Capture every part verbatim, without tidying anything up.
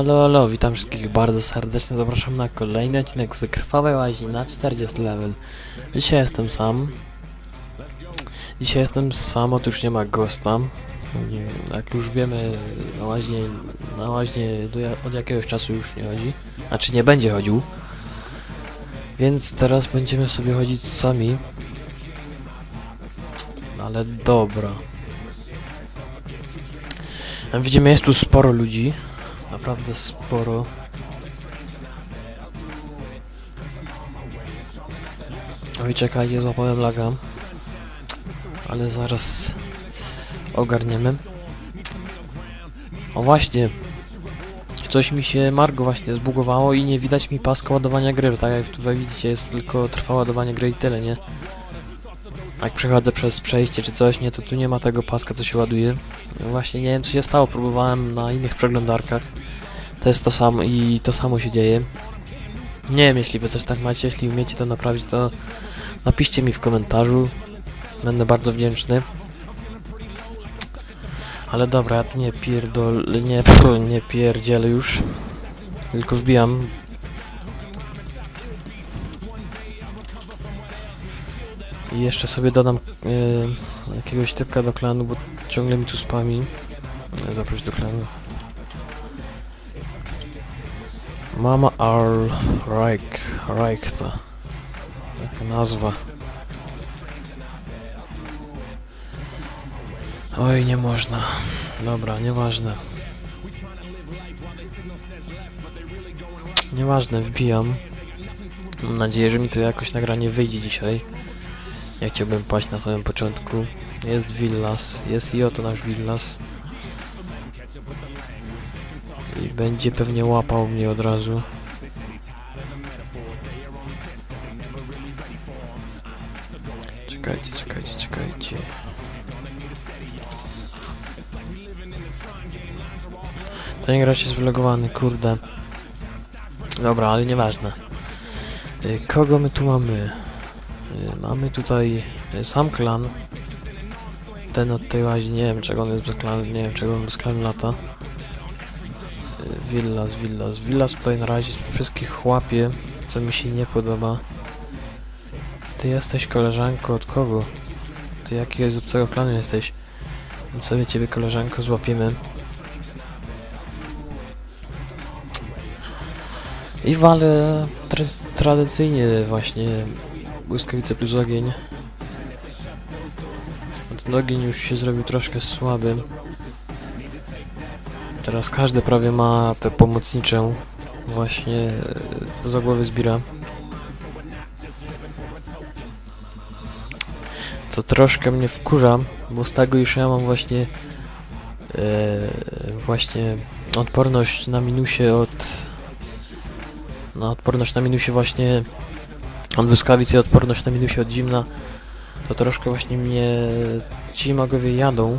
Elo, elo, witam wszystkich bardzo serdecznie, zapraszam na kolejny odcinek z Krwawej Łazi na czterdziesty level. Dzisiaj jestem sam. Dzisiaj jestem sam, otóż nie ma Ghosta. Jak już wiemy, na łaźnie, na łaźnie do, od jakiegoś czasu już nie chodzi. Znaczy nie będzie chodził. Więc teraz będziemy sobie chodzić sami. Ale dobra. Jak widzimy, jest tu sporo ludzi. Naprawdę sporo. Oj, czekaj, złapałem laga. Ale zaraz ogarniemy. O właśnie. Coś mi się Margo właśnie zbugowało i nie widać mi paska ładowania gry. Tak jak tutaj widzicie, jest tylko trwa ładowanie gry i tyle, nie? Jak przechodzę przez przejście czy coś, nie, to tu nie ma tego paska, co się ładuje. Właśnie nie wiem, co się stało, próbowałem na innych przeglądarkach. To jest to samo i to samo się dzieje. Nie wiem, jeśli wy coś tak macie, jeśli umiecie to naprawić, to napiszcie mi w komentarzu. Będę bardzo wdzięczny. Ale dobra, ja tu nie pierdol... nie, pff, nie pierdzielę już. Tylko wbijam. I jeszcze sobie dodam yy, jakiegoś typka do klanu, bo ciągle mi tu spami. Zaproś do klanu. Mama Arl Reich, Reich to taka nazwa. Oj, nie można. Dobra, nieważne. Nieważne, wbijam. Mam nadzieję, że mi to jakoś nagranie wyjdzie dzisiaj. Ja chciałbym paść na samym początku. Jest Villas, jest i oto nasz Villas. I będzie pewnie łapał mnie od razu. Czekajcie, czekajcie, czekajcie. Ten gracz jest wylogowany, kurde. Dobra, ale nieważne. Kogo my tu mamy? Mamy tutaj sam klan. Ten od tej łazi, nie wiem czego on jest bez klanu, nie wiem czego on bez klanu lata. Villas, Villas, Villas tutaj na razie wszystkich łapie, co mi się nie podoba. Ty jesteś koleżanko od kogo? Ty jakiego z obcego klanu jesteś? Więc sobie ciebie, koleżanko, złapiemy. I walę tra tradycyjnie właśnie błyskawice plus ogień. Ten ogień już się zrobił troszkę słaby. Teraz każdy prawie ma tę pomocniczą. Właśnie to za głowę zbiera. Co troszkę mnie wkurza, bo z tego już ja mam właśnie e, właśnie odporność na minusie od na odporność na minusie właśnie od błyskawic i odporność na minusie od zimna. To troszkę właśnie mnie ci magowie jadą.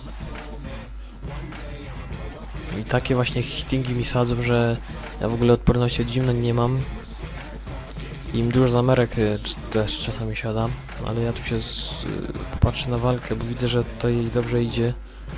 I takie właśnie hittingi mi sadzą, że ja w ogóle odporności od zimna nie mam. Im dużo zamerek też czasami siada, ale ja tu się z, popatrzę na walkę, bo widzę, że to jej dobrze idzie.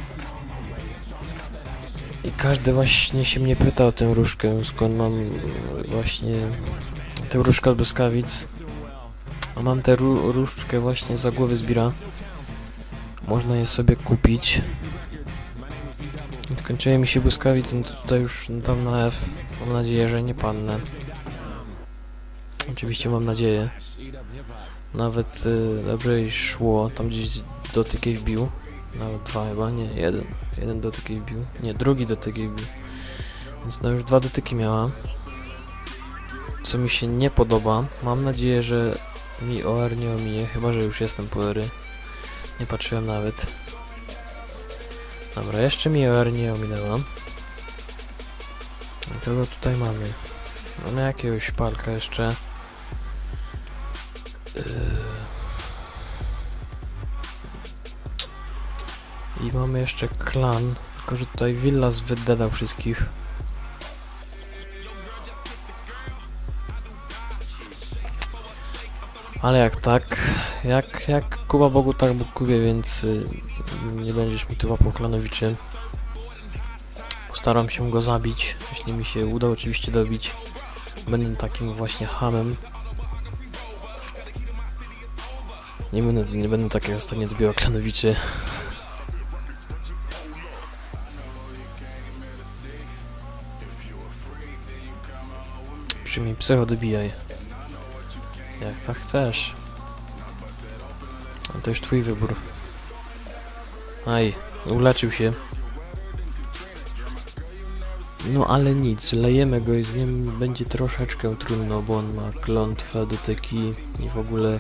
I każdy właśnie się mnie pyta o tę różkę, skąd mam właśnie tę różkę od błyskawic. A mam tę ró różdżkę właśnie za głowy zbiera. Można je sobie kupić. Skończyły mi się błyskawice, no to tutaj już dam na F. Mam nadzieję, że nie padnę. Oczywiście mam nadzieję. Nawet y, dobrze szło, tam gdzieś dotyk jej wbił. Nawet dwa chyba, nie, jeden. Jeden dotyk jej wbił. Nie, drugi dotyk jej wbił. Więc no już dwa dotyki miała. Co mi się nie podoba. Mam nadzieję, że mi O R nie ominie, chyba że już jestem po R. Nie patrzyłem nawet. Dobra, jeszcze mi O R nie ominęła. I kogo tutaj mamy? Mamy jakiegoś palka jeszcze. Yy. I mamy jeszcze klan, tylko że tutaj Villas wydedał wszystkich. Ale jak tak, jak, jak Kuba Bogu, tak Bóg Kubie, więc y, nie będziesz mi tu łapał klanowiczy. Postaram się go zabić, jeśli mi się uda oczywiście dobić. Będę takim właśnie hamem. Nie będę, nie będę tak jak ostatnio dobiła klanowiczy. Przyjmij psycho, dobijaj. Jak tak chcesz. No to już twój wybór. Aj, uleczył się. No ale nic, lejemy go i z nim będzie troszeczkę trudno, bo on ma klątwę, dotyki i w ogóle...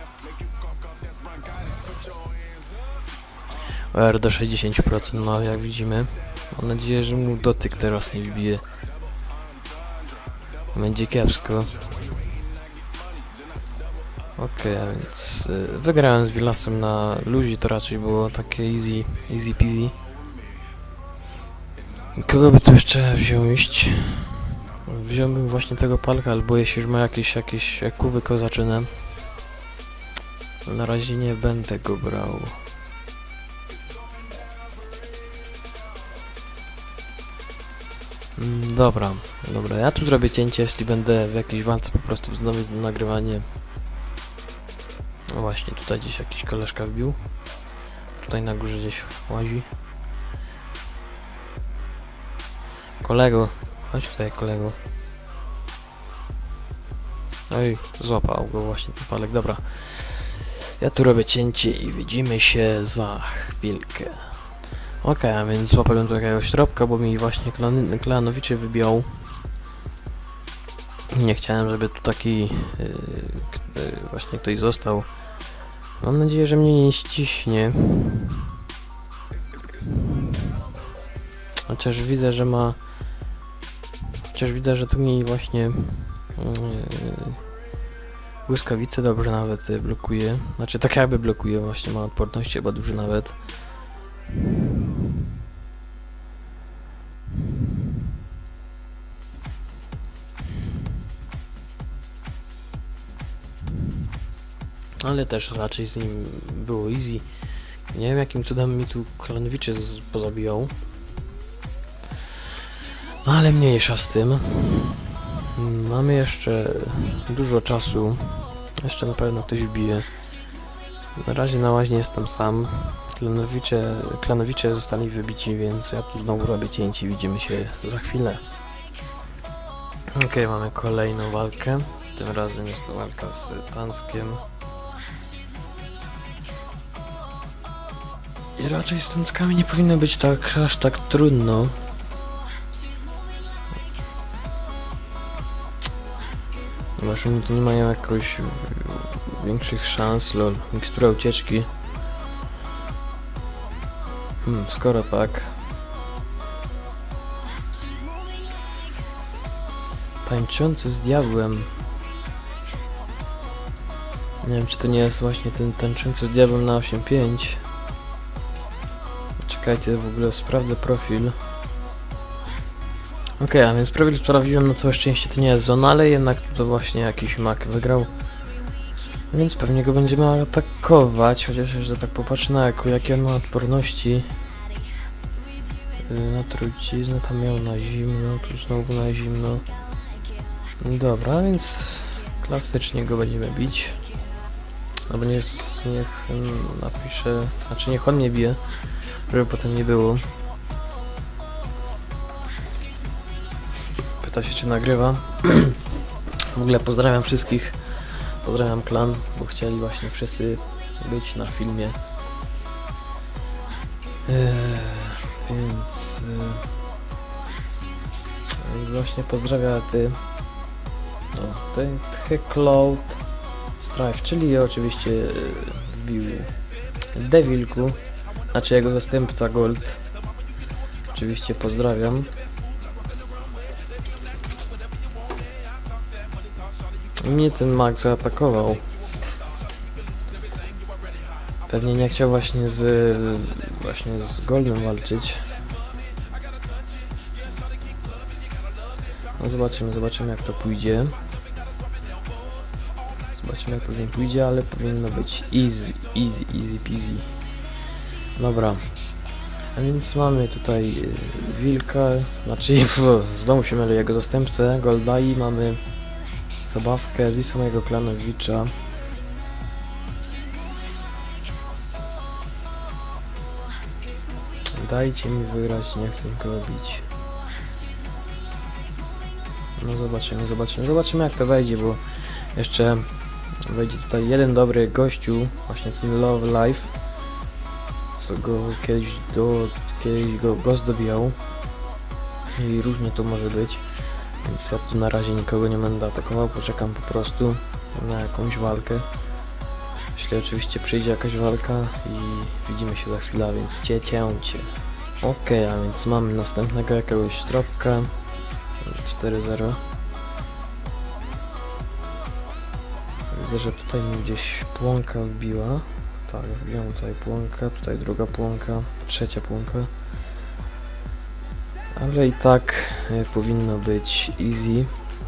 O R do sześćdziesiąt procent ma, jak widzimy. Mam nadzieję, że mu dotyk teraz nie wbije. Będzie kiepsko. Okej, okay, a więc y, wygrałem z Wilasem na luzi, to raczej było takie easy, easy peasy. Kogo by tu jeszcze wziąć? Wziąłbym właśnie tego palka, albo jeśli już ma jakieś, jakieś kuwy kozaczyny. Na razie nie będę go brał. Mm, dobra, dobra, ja tu zrobię cięcie, jeśli będę w jakiejś walce po prostu wznowić nagrywanie. No właśnie, tutaj gdzieś jakiś koleżka wbił. Tutaj na górze gdzieś łazi. Kolego, chodź tutaj, kolego. Oj, złapał go właśnie ten palek, dobra. Ja tu robię cięcie i widzimy się za chwilkę. Okej, okay, a więc złapałem tu jakiegoś tropka, bo mi właśnie klan klanowicze wybiał. Nie chciałem, żeby tu taki yy, yy, właśnie ktoś został. Mam nadzieję, że mnie nie ściśnie. Chociaż widzę, że ma... Chociaż widzę, że tu mi właśnie... Yy, błyskawice dobrze nawet yy, blokuje. Znaczy tak jakby blokuje, właśnie ma odporność chyba duży nawet. Ale też raczej z nim było easy. Nie wiem, jakim cudem mi tu klanowiczy pozabijał. No ale mniejsza z tym. Mamy jeszcze dużo czasu. Jeszcze na pewno ktoś wbije. Na razie na łaźnie jestem sam. Klanowicze, klanowicze zostali wybici, więc ja tu znowu robię cięcie. Widzimy się za chwilę. Ok, mamy kolejną walkę. Tym razem jest to walka z Tanckiem. I raczej z Tanckami nie powinno być tak aż tak trudno. Chyba, że oni tu nie mają jakoś większych szans, lol. Mikstura ucieczki. Hmm, skoro tak. Tańczący z diabłem. Nie wiem, czy to nie jest właśnie ten tańczący z diabłem na osiem pięć. Czekajcie, w ogóle sprawdzę profil. Okej, okay, a więc profil sprawdziłem, na całe szczęście to nie jest zona, ale jednak to właśnie jakiś mak wygrał. Więc pewnie go będziemy atakować, chociaż jeszcze tak popatrzę na jaku, jakie on ma odporności. Na truciznę, tam miał na zimno, tu znowu na zimno. Dobra, więc klasycznie go będziemy bić. Albo nie, niech napisze, znaczy niech on mnie bije, żeby potem nie było. Pyta się, czy nagrywa. W ogóle pozdrawiam wszystkich. Pozdrawiam klan, bo chcieli właśnie wszyscy być na filmie. Eee, więc... Eee, właśnie pozdrawia ty... O, ten Cloud Strife, czyli oczywiście wbił Devilku, znaczy jego zastępca Gold. Oczywiście pozdrawiam. Mnie ten mag zaatakował. Pewnie nie chciał właśnie z właśnie z Goldem walczyć. No zobaczymy, zobaczymy jak to pójdzie. Zobaczymy jak to z nim pójdzie, ale powinno być easy, easy, easy peasy. Dobra. A więc mamy tutaj y, wilka, znaczy znowu się mylę, jego zastępcę, Goldai, mamy zabawkę z samego Klanowicza. Dajcie mi wygrać, nie chcę nikogo bić. No zobaczymy, zobaczymy, zobaczymy jak to wejdzie, bo jeszcze wejdzie tutaj jeden dobry gościu, właśnie ten Love Life, co go kiedyś do, kiedyś go, go zdobijał i różnie to może być, więc ja tu na razie nikogo nie będę atakował, poczekam po prostu na jakąś walkę. Jeśli oczywiście przyjdzie jakaś walka i widzimy się za chwilę, więc cię cięcie. Okej, a więc mamy następnego jakiegoś tropka. cztery zero. Widzę, że tutaj mi gdzieś płonka wbiła. Tak, wbiłam tutaj płonka, tutaj druga płonka, trzecia płonka. Ale i tak y, powinno być easy.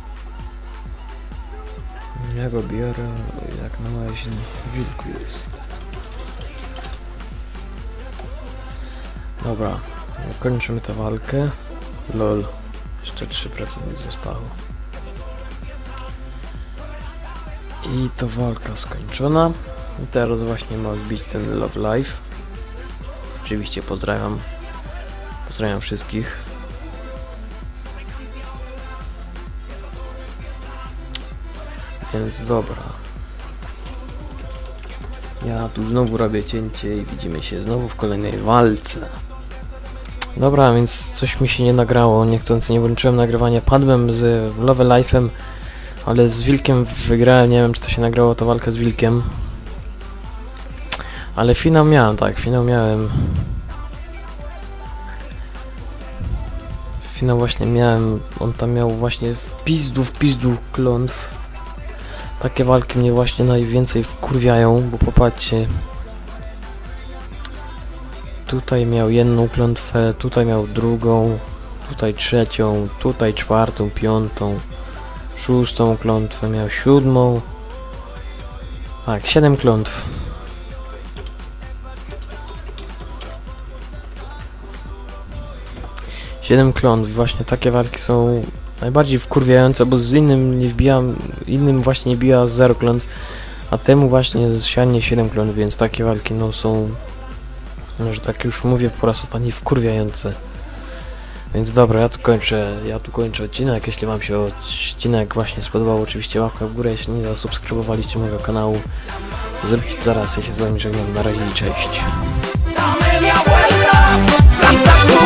Ja go biorę jak na łaźni. Wilku jest. Dobra, kończymy tę walkę. Lol. Jeszcze trzy procent mi zostało. I to walka skończona. I teraz właśnie ma wbić ten Love Life. Oczywiście pozdrawiam. Pozdrawiam wszystkich. Więc dobra. Ja tu znowu robię cięcie i widzimy się znowu w kolejnej walce. Dobra, więc coś mi się nie nagrało, niechcący nie włączyłem nagrywania. Padłem z Love Life'em, ale z Wilkiem wygrałem, nie wiem czy to się nagrało, ta walka z Wilkiem. Ale finał miałem, tak, finał miałem. Finał właśnie miałem, on tam miał właśnie w pizdu, w pizdu klątw. Takie walki mnie właśnie najwięcej wkurwiają, bo popatrzcie. Tutaj miał jedną klątwę, tutaj miał drugą, tutaj trzecią, tutaj czwartą, piątą, szóstą klątwę, miał siódmą. Tak, siedem klątw. Siedem klątw, właśnie takie walki są najbardziej wkurwiające, bo z innym nie wbijam, innym właśnie nie bija zero klątw, a temu właśnie sianie siedem klątw, więc takie walki no są, no, że tak już mówię po raz ostatni, wkurwiające. Więc dobra, ja tu kończę, ja tu kończę odcinek. Jeśli wam się odcinek właśnie spodobał, oczywiście łapka w górę, jeśli nie zasubskrybowaliście mojego kanału, to zróbcie to zaraz. Ja się z wami żegnam, na razie i cześć.